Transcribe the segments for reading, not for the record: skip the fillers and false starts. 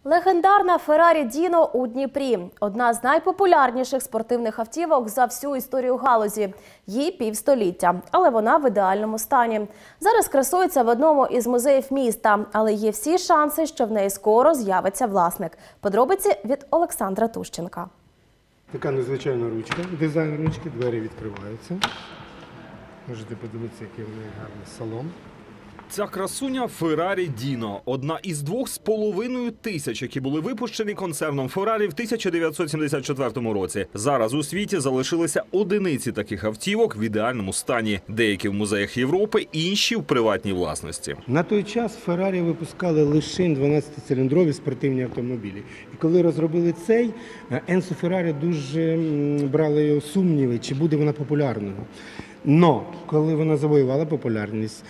Легендарна Феррарі Діно у Дніпрі – одна з найпопулярніших спортивних автівок за всю історію галузі. Їй півстоліття, але вона в ідеальному стані. Зараз красується в одному із музеїв міста, але є всі шанси, що в неї скоро з'явиться власник. Подробиці від Олександра Тущенка. Така незвичайна ручка, дизайн ручки, двері відкриваються. Можете подивитися, який в неї гарний салон. Ця красуня – Феррарі Діно. Одна із 2,5 тисяч, які були випущені концерном Феррарі в 1974 році. Зараз у світі залишилися одиниці таких автівок в ідеальному стані. Деякі в музеях Європи, інші в приватній власності. На той час Феррарі випускали лише 12-циліндрові спортивні автомобілі. І коли розробили цей, Енцо Феррарі дуже брали сумніви, чи буде вона популярною. Но коли вона завоювала популярність,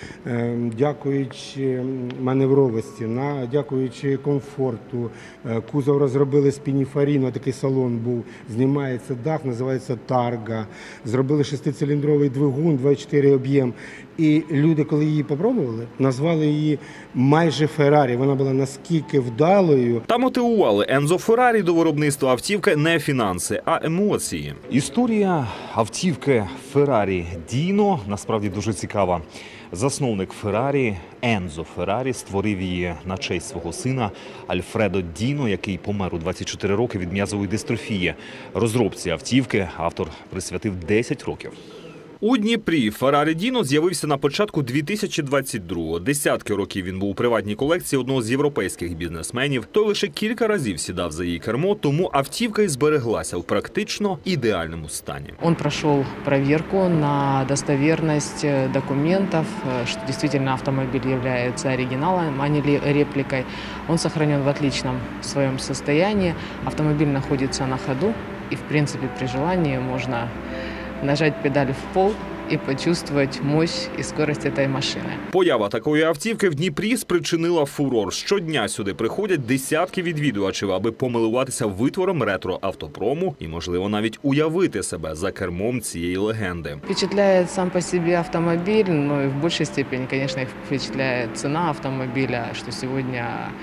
дякуючи маневровості, дякуючи комфорту, кузов розробили з пініфаріну, такий салон був, знімається дах, називається Тарга, зробили 6-циліндровий двигун, 2,4 об'єм. І люди, коли її попробували, назвали її майже Феррарі. Вона була наскільки вдалою. Та мотивували Енцо Феррарі до виробництва автівки не фінанси, а емоції. Історія автівки Феррарі Діно насправді дуже цікава. Засновник Феррарі Енцо Феррарі створив її на честь свого сина Альфредо Діно, який помер у 24 роки від м'язової дистрофії. Розробці автівки автор присвятив 10 років. У Дніпрі Феррарі Діно з'явився на початку 2022-го. Десятки років він був у приватній колекції одного з європейських бізнесменів. Той лише кілька разів сідав за її кермо, тому автівка і збереглася в практично ідеальному стані. Он прошел проверку на достоверность документов, что действительно автомобиль является оригиналом, а не репликой. Он сохранен в отличном своем состоянии. Автомобиль находится на ходу, и в принципе при желании можно нажать педаль в пол і почувствовать мощь і скорость цієї машини. Поява такої автівки в Дніпрі спричинила фурор. Щодня сюди приходять десятки відвідувачів, аби помилуватися витвором ретро-автопрому і, можливо, навіть уявити себе за кермом цієї легенди. Впечатляє сам по собі автомобіль, но і в більшій степені, звісно, їх впечатляє ціна автомобіля, що сьогодні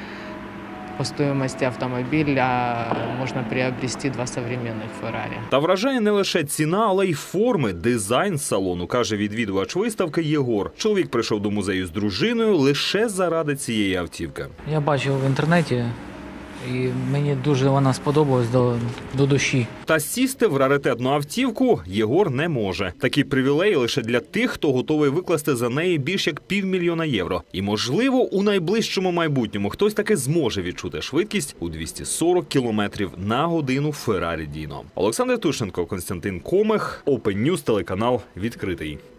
по стоимости автомобиля можно приобрести два современных Феррарі. Та вражає не лише ціна, але й форми, дизайн салону, каже відвідувач виставки Єгор. Чоловік прийшов до музею з дружиною лише заради цієї автівки. Я бачив в інтернеті, і мені дуже вона сподобалась до душі. Та сісти в раритетну автівку Єгор не може. Такі привілеї лише для тих, хто готовий викласти за неї більш як $500 000 євро. І, можливо, у найближчому майбутньому хтось таки зможе відчути швидкість у 240 км на годину Феррарі Діно. Олександр Тущенко, Костянтин Комих, Open News, телеканал «Відкритий».